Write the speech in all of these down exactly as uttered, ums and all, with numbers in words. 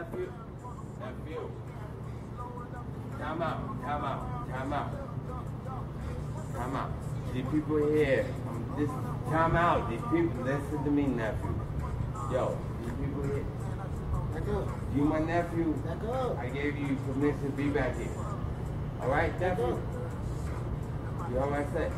nephew. Nephew. Time out. Time out. Time out. Time out. These people here. Um, this time out. These people. Listen to me, nephew. Yo, these people here. Back up. You my nephew. Back up. I gave you permission to be back here. All right, nephew. You all right, said?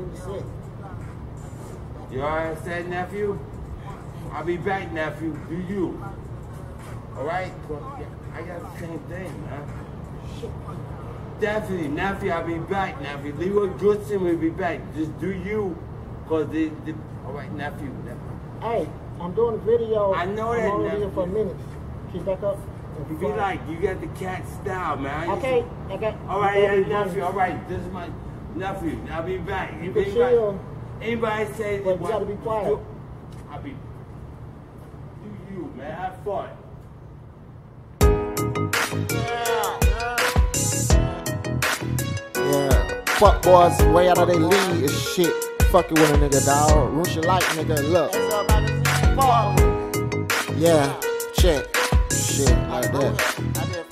You all right, said, nephew? I'll be back, nephew. Do you? All right? I got the same thing, man. Definitely, nephew, I'll be back, nephew. Leroy Goodson will be back. Just do you. Because the, the... All right, nephew, nephew. Hey, I'm doing a video. I know I'm that, only nephew. here for a minute. Can you back up? You be like, you got the cat style, man. Okay, okay. All right, yeah, nephew, all right. This is my nephew. I'll be back. You If can anybody, chill. anybody say But you gotta be quiet. I'll be... Do you, man. Have fun. Yeah, fuck boys way out of their league is shit. Fucking with a nigga, dog. Rush your light, nigga. Look. Yeah, check. Shit like that.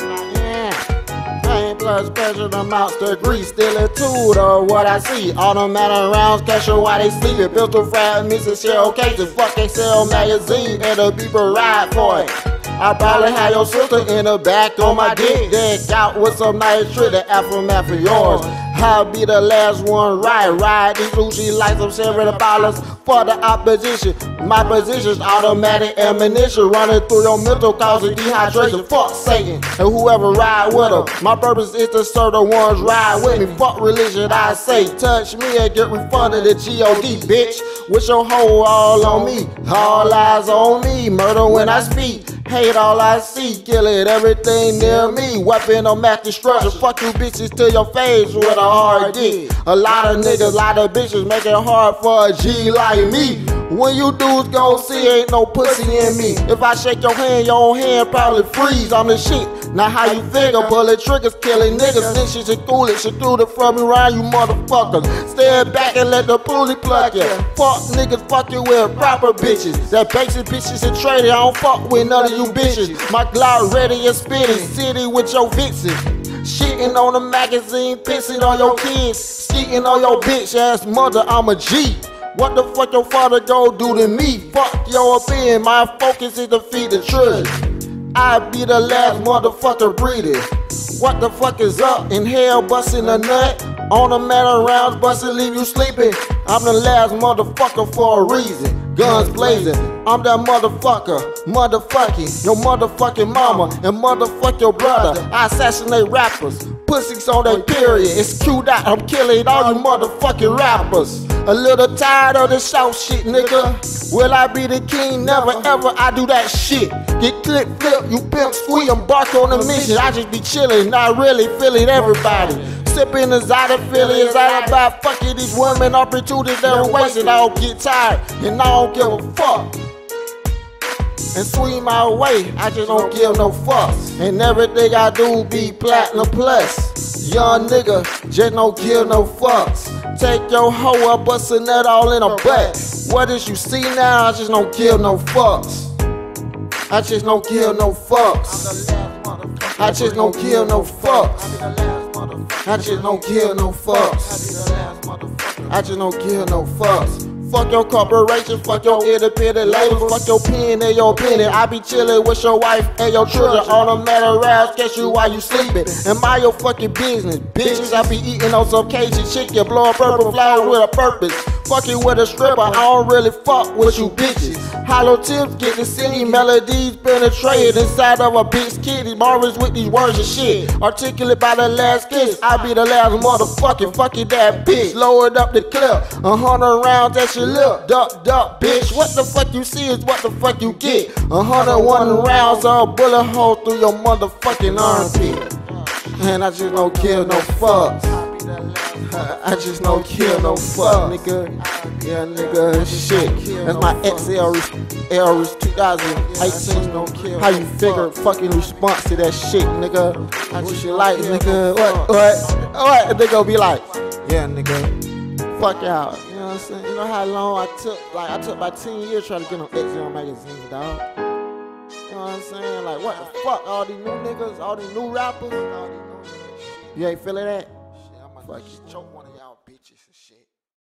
Yeah. Pain plus special amounts to grease. Still a tool of what I see. Automatic rounds, catch her while they sleeping. Pistol fragments and shell cases. Fuck Excel magazine and a beeper ride for it. I probably had your sister in the back on my dick. Deck out with some nice trick, the aftermath for yours. I'll be the last one right. Ride these Uzi like some seven dollars for the opposition. My position's automatic ammunition running through your mental causing dehydration. Fuck Satan and whoever ride with him. My purpose is to serve the ones ride with me. Fuck religion, I say. Touch me and get refunded the G O D, bitch. With your hoe all on me. All eyes on me. Murder when I speak. Hate all I see, kill it, everything near me. Weapon of mass destruction, fuck you bitches to your face with a hard dick. A lot of niggas, lot of bitches make it hard for a G like me. When you dudes gon' see, ain't no pussy in me. If I shake your hand, your hand probably freeze. I'm the shit. Now how you figure? Bullet triggers killing niggas. Snitches and coolies. You threw the from me round, you motherfuckers. Stand back and let the pulley pluck ya. Fuck niggas, fuck you with proper bitches. That basic bitches and trading. I don't fuck with none of you bitches. My Glock ready and spitting. City with your vixen. Shitting on the magazine, pissing on your kids. Skeeting on your bitch ass mother, I'm a G. What the fuck your father go do to me? Fuck your opinion, my focus is to feed the children. I be the last motherfucker breathing. What the fuck is up? In hell busting a nut. On a matter rounds busting leave you sleeping. I'm the last motherfucker for a reason. Guns blazing, I'm that motherfucker, motherfucking your motherfucking mama and motherfuck your brother. I assassinate rappers, pussies on that period. It's Q'd out, I'm killing all you motherfucking rappers. A little tired of this shout shit, nigga. Will I be the king? Never ever, I do that shit. Get clip, flip, you pimp, squeak, embark on a mission. I just be chilling, not really feeling everybody. Sipping exotic feeling, is all about fucking these women opportunities that are wasted. I don't get tired, and I don't give a fuck. And swing my way, I just don't give no fucks. And everything I do be platinum plus. Young nigga, just don't give no fucks. Take your hoe up, bustin' that all in a butt. What is you see now? I just don't give no fucks. I just don't give no fucks. I just don't give no fucks. I just don't give no fucks. I just don't give no fucks. Fuck your corporation, fuck your independent labels, fuck your pen and your opinion. I be chillin' with your wife and your children on a matter rounds, catch you while you sleeping. And mind your fucking business, bitches. I be eating on some Cajun chicken, blowing purple flowers with a purpose. Fucking with a stripper, I don't really fuck with you bitches. Hollow tips get the city, melodies penetrated inside of a bitch kitty. Marvins with these words of shit, articulate by the last kiss. I be the last motherfucking fucking that bitch. Lowered up the clip, a hundred rounds at your lip. Duck, duck, bitch. What the fuck you see is what the fuck you get. A hundred one rounds of a bullet hole through your motherfucking armpit. And I just don't kill no fucks. I just don't kill no fuck, nigga. Yeah, nigga, shit. That's my X L twenty eighteen. How you figure fucking response to that shit, nigga? What you like, nigga? What? What? What? They gonna be like, yeah, nigga. Fuck out. You know what I'm saying? You know how long I took? Like, I took about ten years trying to get on X L magazine, dog. You know what I'm saying? Like, what the fuck? All these new niggas, all these new rappers. All these new niggas, shit. You ain't feeling that? Shit, I'm gonna Fuck just choke one of y'all bitches and shit.